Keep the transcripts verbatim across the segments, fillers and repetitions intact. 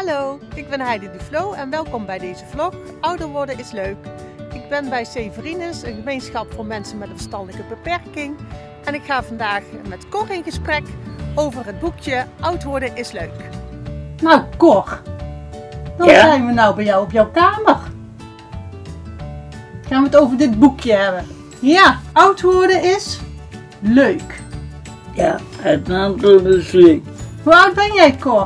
Hallo, ik ben Heidi de Vlo en welkom bij deze vlog. Ouder worden is leuk. Ik ben bij Severinus, een gemeenschap voor mensen met een verstandelijke beperking. En ik ga vandaag met Cor in gesprek over het boekje Oud worden is leuk. Nou Cor, dan ja? zijn we nou bij jou op jouw kamer. Gaan we het over dit boekje hebben. Ja, oud worden is leuk. Ja, het aantal is leuk. Hoe oud ben jij, Cor?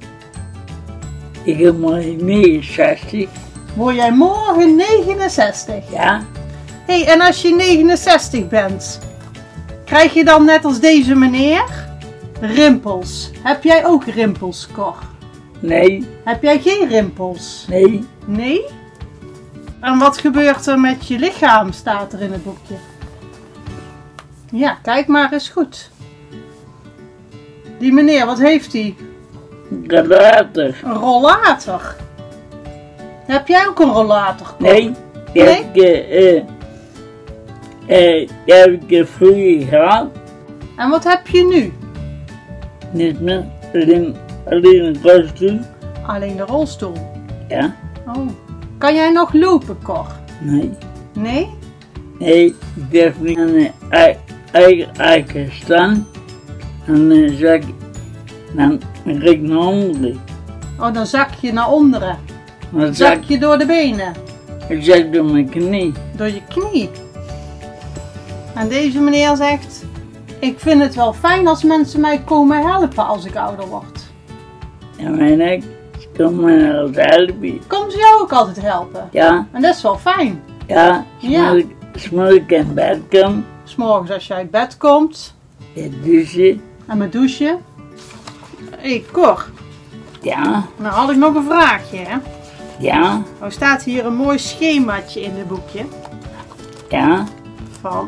Ik heb morgen negenenzestig. Word jij morgen negenenzestig? Ja. Hé, hey, en als je negenenzestig bent, krijg je dan net als deze meneer rimpels? Heb jij ook rimpels, Cor? Nee. Heb jij geen rimpels? Nee. Nee? En wat gebeurt er met je lichaam, staat er in het boekje. Ja, kijk maar eens goed. Die meneer, wat heeft hij? Rollator. Een rollator. Heb jij ook een rollator, Cor? Nee. Die Nee? heb ik, uh, uh, die heb ik vroeger gehad. En wat heb je nu? Niet meer. Alleen, alleen een rolstoel. Alleen de rolstoel. Ja. Oh. Kan jij nog lopen, Cor? Nee. Nee? Nee, ik durf niet aan de eigen eiken staan. En dan zak ik, dan ga ik naar onderen. Oh, dan zak je naar onderen. Dan Zak zak je door de benen. ik zak door mijn knie. Door je knie. En deze meneer zegt, ik vind het wel fijn als mensen mij komen helpen als ik ouder word. En mijn nek, ze komen mij naar het helpen. Komen ze jou ook altijd helpen? Ja, En dat is wel fijn. ja, Ja. als ik, als ik in bed kom, 'S morgens als je uit bed komt het douchen, en met douchen. Hé, hey, Cor, ja, nou had ik nog een vraagje, hè. ja, Er staat hier een mooi schemaatje in het boekje ja, van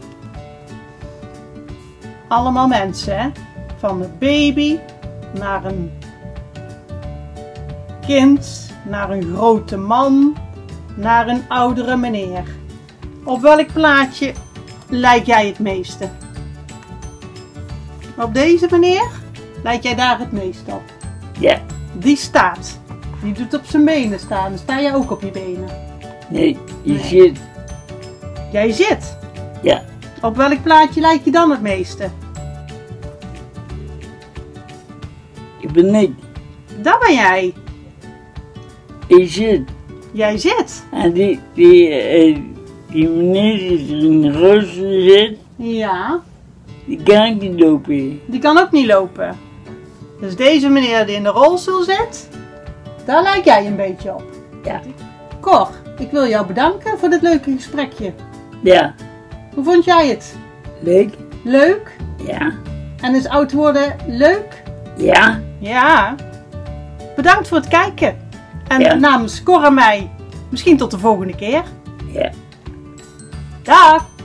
allemaal mensen, hè. Van een baby naar een kind, naar een grote man, naar een oudere meneer. Op welk plaatje lijk jij het meeste? Op deze meneer lijk jij daar het meest op. ja, Die staat. Die doet op zijn benen staan. Dan sta jij ook op je benen. nee, je Nee. zit, Jij zit. ja, Op welk plaatje lijk je dan het meeste? ik ben niet, Daar ben jij. je zit. Jij zit. En die, die, uh, die meneer die er in de rolstoel zit, Ja. die kan ik niet lopen. Die kan ook niet lopen. Dus deze meneer die in de rolstoel zit, daar lijk jij een beetje op. Ja, Cor, ik wil jou bedanken voor dit leuke gesprekje. ja, Hoe vond jij het? leuk, Leuk? ja, En is oud worden leuk? ja, Ja. Bedankt voor het kijken. En Ja. namens Cor en mij, misschien tot de volgende keer. ja. Dag!